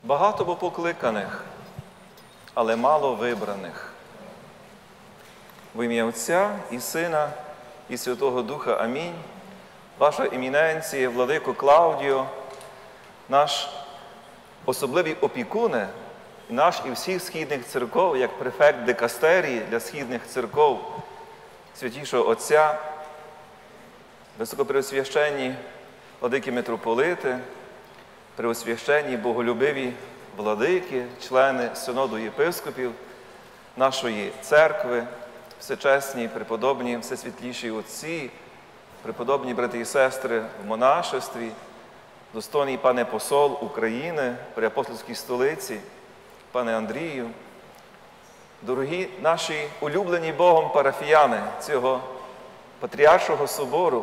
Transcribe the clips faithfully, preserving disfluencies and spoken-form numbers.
Багато бо покликаних, але мало вибраних. В ім'я Отця і Сина, і Святого Духа. Амінь. Ваша еміненція, владико Клаудіо, наш особливий опікуне, наш і всіх східних церков, як префект дикастерії для східних церков, святішого Отця, високопреосвященні владики митрополити, преосвященні боголюбиві владики, члени Синоду єпископів нашої церкви, всечесні, преподобні, всесвітліші отці, преподобні брати і сестри в монашестві, достойний пане посол України при апостольській столиці, пане Андрію, дорогі наші улюблені Богом парафіяни цього Патріаршого собору,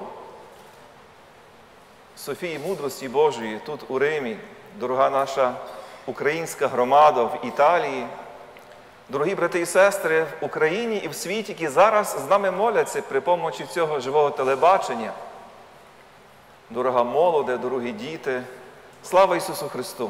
Софії Мудрості Божої тут у Римі, дорога наша українська громада в Італії, дорогі брати і сестри в Україні і в світі, які зараз з нами моляться при помочі цього живого телебачення, дорога молоде, дорогі діти, слава Ісусу Христу!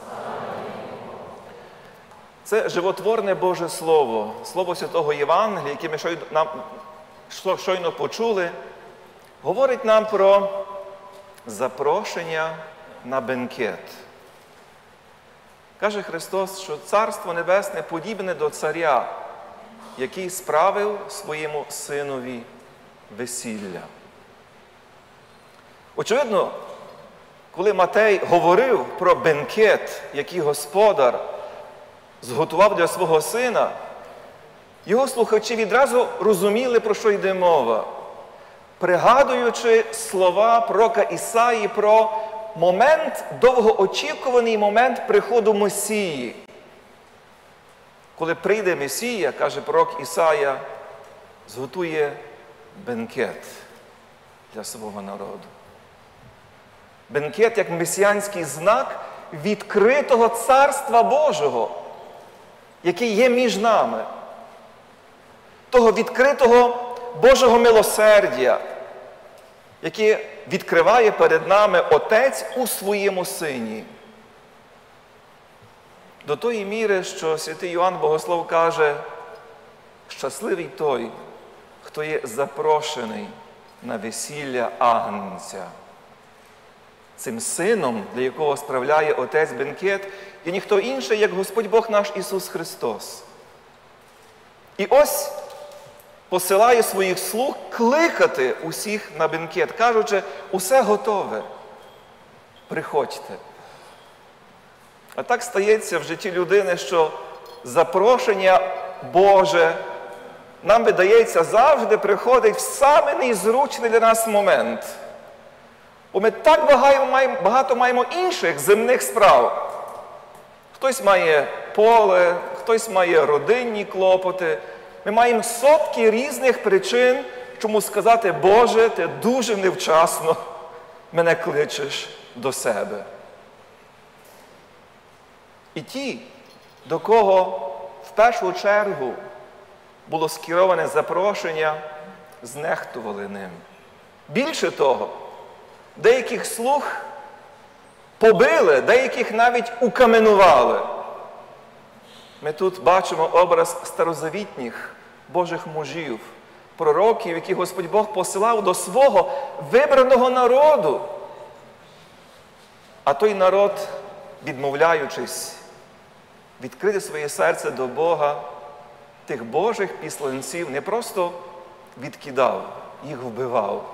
Це животворне Боже Слово, Слово Святого Євангелія, яке ми щойно, нам, щойно почули, говорить нам про запрошення на бенкет. Каже Христос, що Царство Небесне подібне до царя, який справив своєму синові весілля. Очевидно, коли Матей говорив про бенкет, який господар зготував для свого сина, його слухачі відразу розуміли, про що йде мова, пригадуючи слова пророка Ісаї про момент, довгоочікуваний момент приходу Месії. Коли прийде Месія, каже пророк Ісая, зготує бенкет для свого народу. Бенкет як месіанський знак відкритого Царства Божого, який є між нами. Того відкритого Божого милосердя, яке відкриває перед нами Отець у своєму Сині. До тої міри, що святий Йоанн Богослов каже, щасливий той, хто є запрошений на весілля Агнця. Цим сином, для якого справляє Отець бенкет, є ніхто інший, як Господь Бог наш Ісус Христос. І ось посилає своїх слуг кликати усіх на бенкет, кажучи, усе готове, приходьте. А так стається в житті людини, що запрошення Боже нам, видається, завжди приходить в самий незручний для нас момент. Бо ми так багато маємо інших земних справ. Хтось має поле, хтось має родинні клопоти. Ми маємо сотки різних причин, чому сказати, Боже, ти дуже невчасно мене кличеш до себе. І ті, до кого в першу чергу було скероване запрошення, знехтували ним. Більше того, деяких слуг побили, деяких навіть укаменували. Ми тут бачимо образ старозавітніх Божих мужів, пророків, які Господь Бог посилав до свого вибраного народу. А той народ, відмовляючись відкрити своє серце до Бога, тих Божих післанців не просто відкидав, їх вбивав.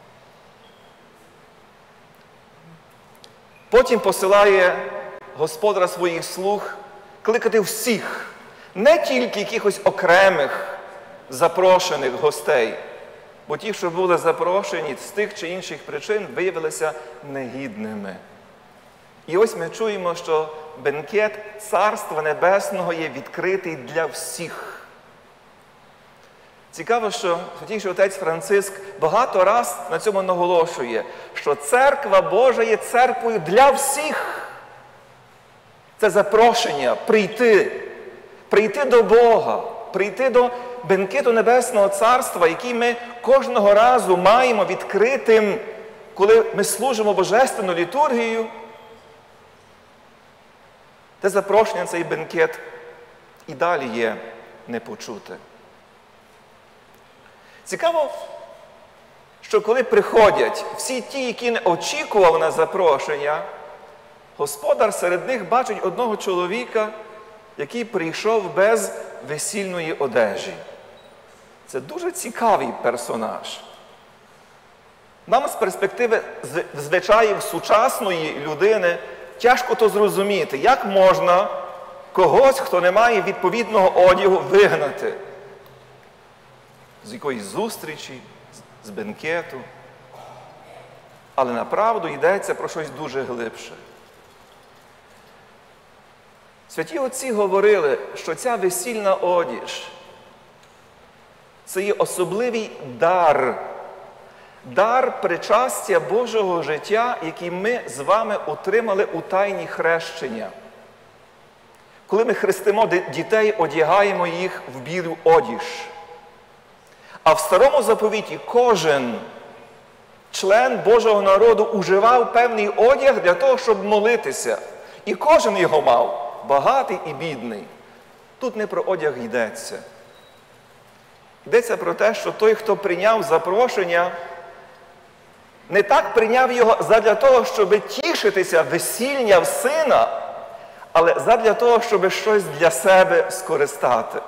Потім посилає Господар своїх слуг кликати всіх, не тільки якихось окремих запрошених гостей, бо ті, що були запрошені з тих чи інших причин, виявилися негідними. І ось ми чуємо, що бенкет Царства Небесного є відкритий для всіх. Цікаво, що святійший отець Франциск багато раз на цьому наголошує, що Церква Божа є церквою для всіх. Це запрошення прийти, прийти до Бога, прийти до бенкету Небесного Царства, який ми кожного разу маємо відкритим, коли ми служимо Божественну літургію. Те запрошення, цей бенкет і далі є непочуте. Цікаво, що коли приходять всі ті, які не очікували на запрошення, господар серед них бачить одного чоловіка, який прийшов без весільної одежі. Це дуже цікавий персонаж. Нам з перспективи звичаїв сучасної людини тяжко то зрозуміти, як можна когось, хто не має відповідного одягу, вигнати з якоїсь зустрічі, з бенкету. Але направду йдеться про щось дуже глибше. Святі отці говорили, що ця весільна одіж – це є особливий дар, дар причастя Божого життя, який ми з вами отримали у тайні хрещення. Коли ми хрестимо дітей, одягаємо їх в білу одіж. А в Старому Заповіті кожен член Божого народу уживав певний одяг для того, щоб молитися. І кожен його мав, багатий і бідний. Тут не про одяг йдеться. Йдеться про те, що той, хто прийняв запрошення, не так прийняв його задля того, щоб тішитися весілля в сина, але задля того, щоб щось для себе скористати.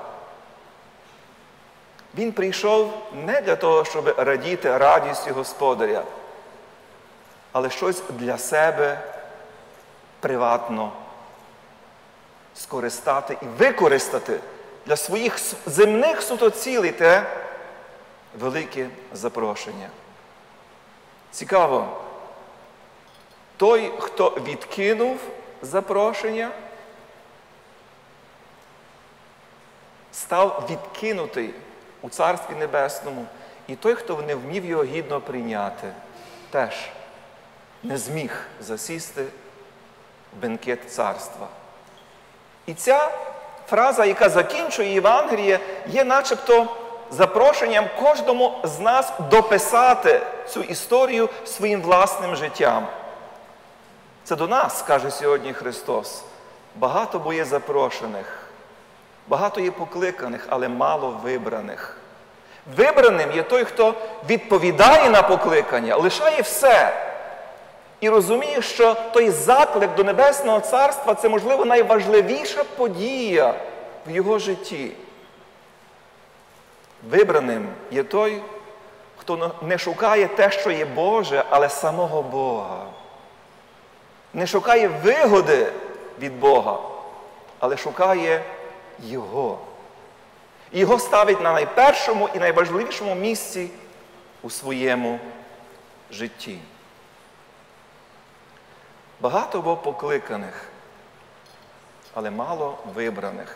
Він прийшов не для того, щоб радіти радістю господаря, але щось для себе приватно скористати і використати для своїх земних суто цілей те велике запрошення. Цікаво, той, хто відкинув запрошення, став відкинутий у Царстві Небесному, і той, хто не вмів його гідно прийняти, теж не зміг засісти в бенкет царства. І ця фраза, яка закінчує Євангеліє, є начебто запрошенням кожному з нас дописати цю історію своїм власним життям. Це до нас, каже сьогодні Христос. Багато бо є запрошених, багато є покликаних, але мало вибраних. Вибраним є той, хто відповідає на покликання, лишає все. І розуміє, що той заклик до Небесного Царства – це, можливо, найважливіша подія в його житті. Вибраним є той, хто не шукає те, що є Боже, але самого Бога. Не шукає вигоди від Бога, але шукає Його. І Його ставить на найпершому і найважливішому місці у своєму житті. Багато бо покликаних, але мало вибраних.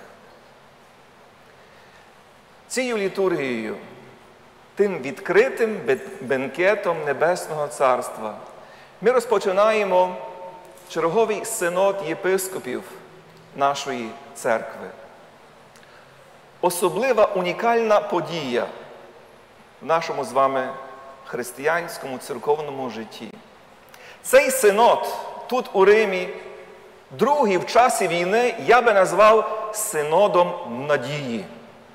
Цією літургією, тим відкритим бенкетом Небесного Царства, ми розпочинаємо черговий синод єпископів нашої церкви. Особлива, унікальна подія в нашому з вами християнському церковному житті. Цей синод тут у Римі, другий в часі війни, я би назвав синодом надії.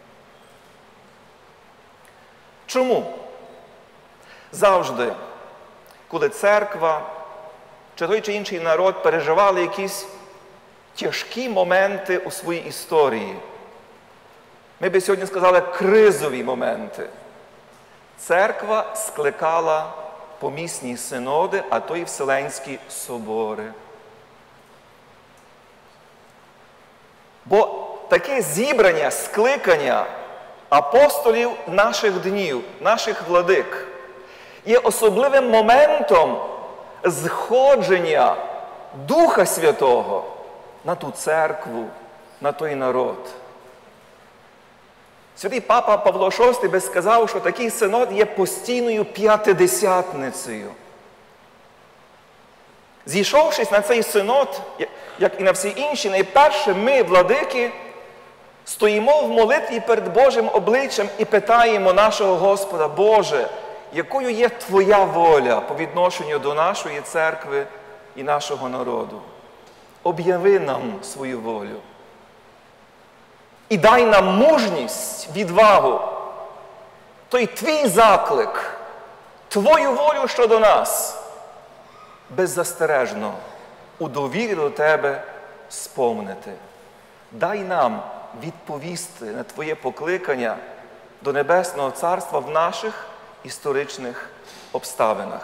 Чому? Завжди, коли церква чи той чи інший народ переживали якісь тяжкі моменти у своїй історії, ми би сьогодні сказали кризові моменти, церква скликала помісні синоди, а то й вселенські собори. Бо таке зібрання, скликання апостолів наших днів, наших владик, є особливим моментом зходження Духа Святого на ту церкву, на той народ. Святий Папа Павло шостий би сказав, що такий синод є постійною п'ятидесятницею. Зійшовшись на цей синод, як і на всі інші, найперше ми, владики, стоїмо в молитві перед Божим обличчям і питаємо нашого Господа: Боже, якою є Твоя воля по відношенню до нашої церкви і нашого народу? об'яви нам свою волю. І дай нам мужність, відвагу, той твій заклик, твою волю щодо нас, беззастережно у довірі до тебе сповнити. Дай нам відповісти на твоє покликання до Небесного Царства в наших історичних обставинах.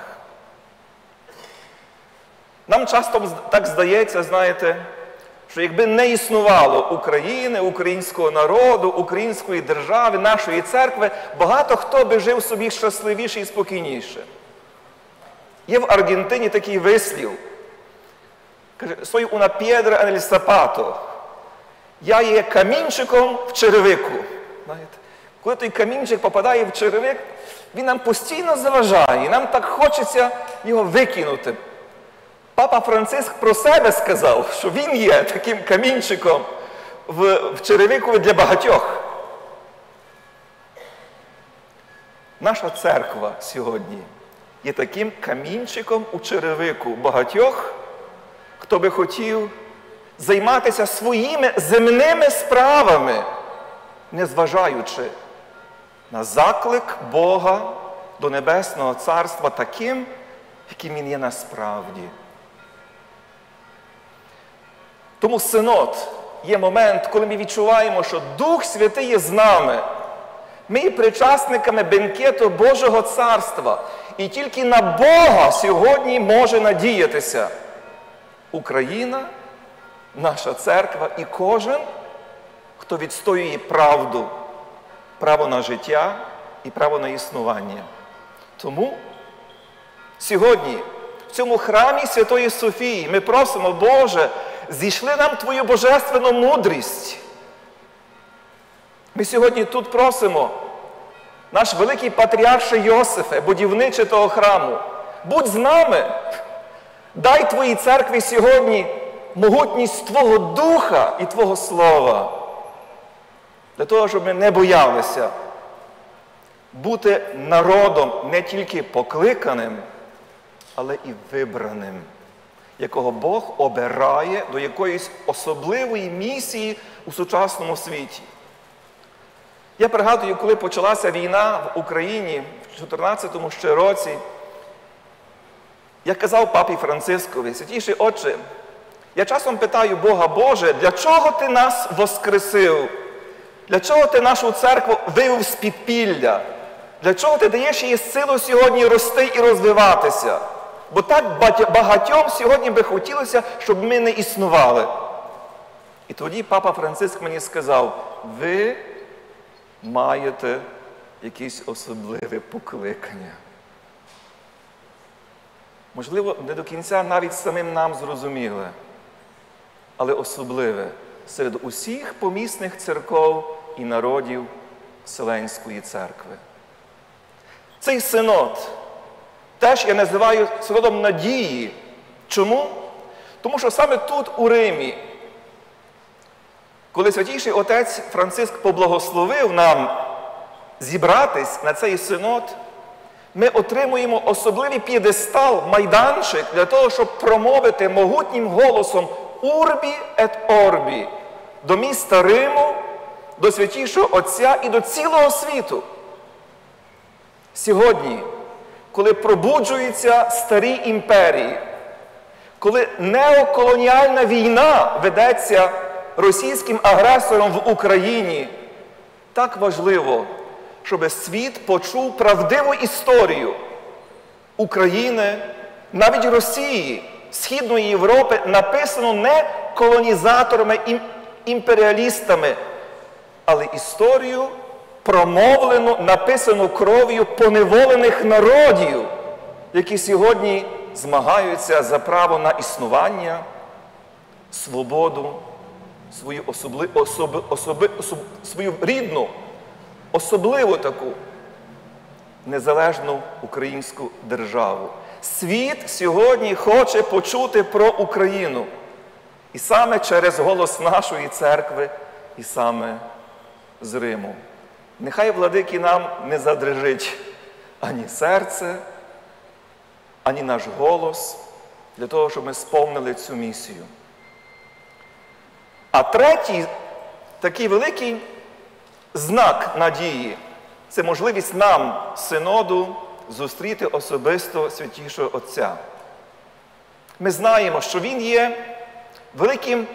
Нам часто так здається, знаєте, що якби не існувало України, українського народу, української держави, нашої церкви, багато хто би жив собі щасливіше і спокійніше. Є в Аргентині такий вислів. Каже, «Soy una piedra en el zapato». Я є камінчиком в черевику. Знаєте, коли той камінчик попадає в черевик, він нам постійно заважає, і нам так хочеться його викинути. Папа Франциск про себе сказав, що він є таким камінчиком в, в черевику для багатьох. Наша церква сьогодні є таким камінчиком у черевику багатьох, хто би хотів займатися своїми земними справами, незважаючи на заклик Бога до Небесного Царства таким, яким Він є насправді. Тому синод є момент, коли ми відчуваємо, що Дух Святий є з нами. Ми є причасниками бенкету Божого Царства. І тільки на Бога сьогодні може надіятися Україна, наша церква і кожен, хто відстоює правду, право на життя і право на існування. Тому сьогодні в цьому храмі Святої Софії ми просимо, Боже, зійшли нам Твою божественну мудрість. Ми сьогодні тут просимо, наш великий патріарше Йосифе, будівниче того храму, будь з нами, дай Твоїй церкві сьогодні могутність Твого Духа і Твого Слова, для того, щоб ми не боялися бути народом не тільки покликаним, але і вибраним, якого Бог обирає до якоїсь особливої місії у сучасному світі. Я пригадую, коли почалася війна в Україні в чотирнадцятому ще році, я казав папі Францискові: «Святійший Отче, я часом питаю Бога: Боже, для чого Ти нас воскресив? Для чого Ти нашу церкву вивів з підпілля? Для чого Ти даєш їй силу сьогодні рости і розвиватися? Бо так багатьом сьогодні би хотілося, щоб ми не існували». І тоді папа Франциск мені сказав: ви маєте якесь особливе покликання. Можливо, не до кінця навіть самим нам зрозуміле, але особливе серед усіх помісних церков і народів Вселенської церкви. Цей синод теж я називаю синодом надії. Чому? Тому що саме тут, у Римі, коли Святійший Отець Франциск поблагословив нам зібратись на цей синод, ми отримуємо особливий п'єдестал, майданчик для того, щоб промовити могутнім голосом «Урбі ет орбі» до міста Риму, до Святійшого Отця і до цілого світу. Сьогодні, коли пробуджуються старі імперії, коли неоколоніальна війна ведеться російським агресором в Україні, так важливо, щоб світ почув правдиву історію України, навіть Росії, Східної Європи, написану не колонізаторами, імперіалістами, але історію, промовлену, написану кров'ю поневолених народів, які сьогодні змагаються за право на існування, свободу, свою, особли, особи, особи, особ, свою рідну, особливу таку незалежну українську державу. Світ сьогодні хоче почути про Україну. І саме через голос нашої церкви, і саме з Риму. Нехай, владики, нам не задрижить ані серце, ані наш голос, для того, щоб ми сповнили цю місію. А третій, такий великий знак надії – це можливість нам, синоду, зустріти особисто Святішого Отця. Ми знаємо, що Він є великим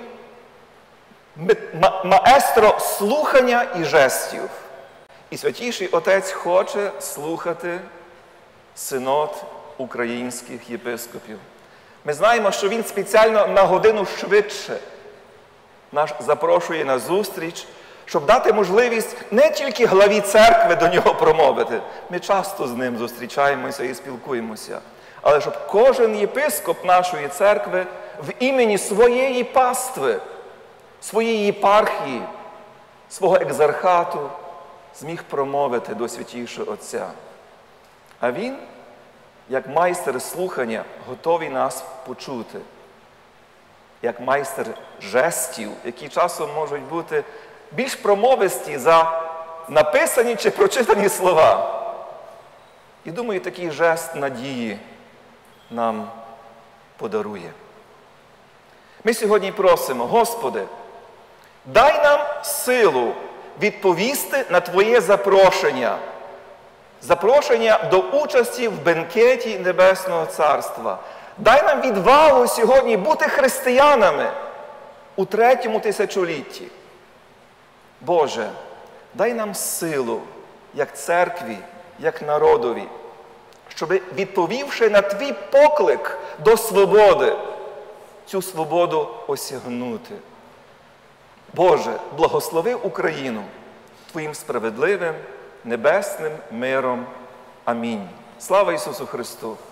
маестро слухання і жестів. І Святіший Отець хоче слухати синод українських єпископів. Ми знаємо, що Він спеціально на годину швидше нас запрошує на зустріч, щоб дати можливість не тільки главі церкви до нього промовити. Ми часто з ним зустрічаємося і спілкуємося. Але щоб кожен єпископ нашої церкви в імені своєї пастви, своєї єпархії, свого екзархату зміг промовити до Святішого Отця. А він, як майстер слухання, готовий нас почути. Як майстер жестів, які часом можуть бути більш промовисті за написані чи прочитані слова. І думаю, такий жест надії нам подарує. Ми сьогодні просимо: Господи, дай нам силу відповісти на Твоє запрошення. Запрошення до участі в бенкеті Небесного Царства. Дай нам відвагу сьогодні бути християнами у третьому тисячолітті. Боже, дай нам силу, як церкві, як народові, щоб, відповівши на Твій поклик до свободи, цю свободу осягнути. Боже, благослови Україну Твоїм справедливим, небесним миром. Амінь. Слава Ісусу Христу!